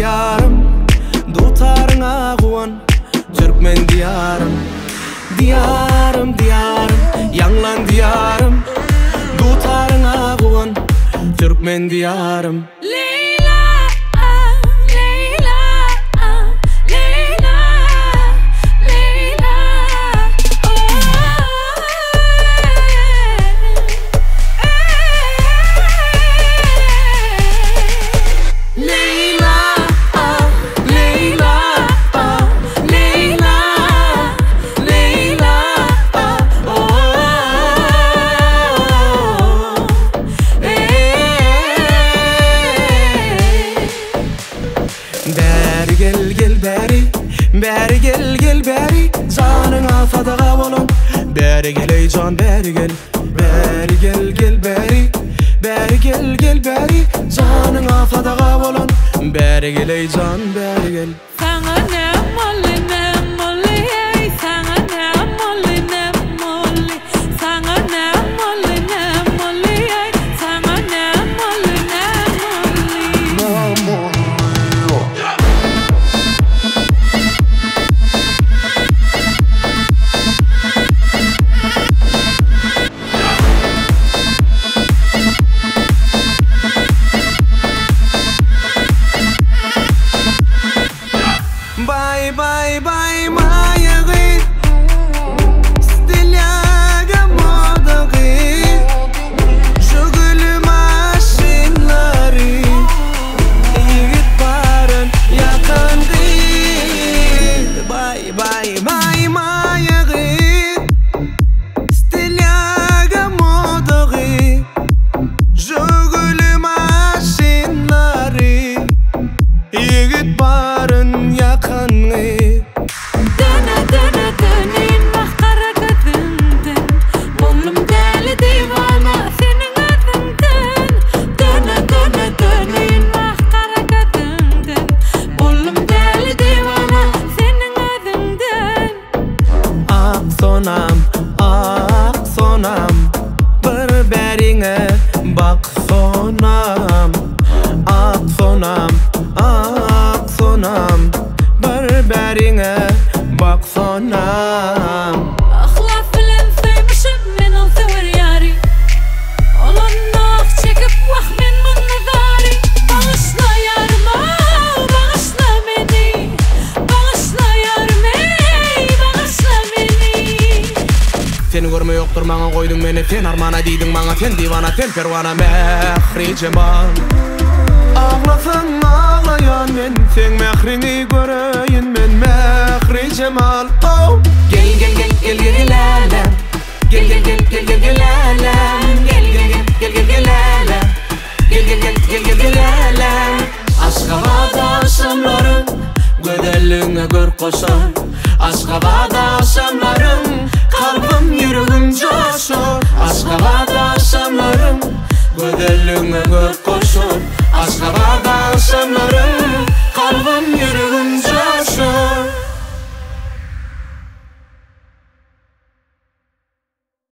diyarım, tutarına kuvan Türkmen diyarım, diyarım, diyarım, yanlan diyarım, tutarına kuvan Türkmen diyarım. Beri gel gel beri, beri gel gel beri, canına sadaqa bolon. Beri gel ey can beri gel, beri gel gel beri, beri gel gel beri, canına sadaqa bolon. Beri gel ey can beri gel. Sana ne molli ey, sana ne molli, sana ne molli ey, sana ne molli. Bye bye bye mayagı Stilyaga modagı Şugülü maşinları Yigit barın yakındı Bye bye bye mayagı Stilyaga modagı Şugülü maşinları Yigit barın yakındı Döne döne döneyin bak kara gözünden Bollum deli divana senin adından Döne döne döneyin bak kara gözünden Bollum deli divana senin adından Ak sonam Bir berine bak sonam Ak sonam Bir berine bak sonam Ahlaf bilen sevmişim men ol sever yari Olannak çekip vah men nazari Bağışla yarıma, bağışla beni Bağışla yarım ey, bağışla beni Seni görme yoktur mağa koydun beni Sen armana diydin mağa sen divana sen pervana Mehri Cemal Ağlasan ağlayan men sen mehrini göreyim men Mehri Cemal oh. Gel gel gel gel gel alem Gel gel gel gel gel gel alem Gel gel gel gel gel gel alem Gel gel gel gel gel gel alem Aşkabada akşamlarım Gödelliğine gör koşar Aşkabada akşamlarım Kalbim yüreğim coşur Aşkabada akşamlarım Gödelliğine gör koşur Aşkabada akşamlarım